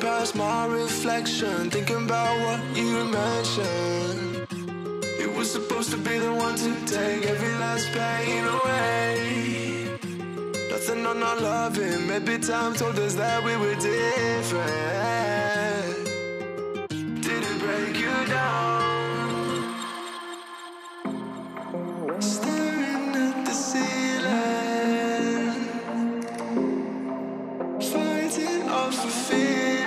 past my reflection, thinking about what you mentioned. You were supposed to be the one to take every last pain away. Nothing on our loving, maybe time told us that we were different. Did it break you down? Staring at the ceiling, fighting off a fear.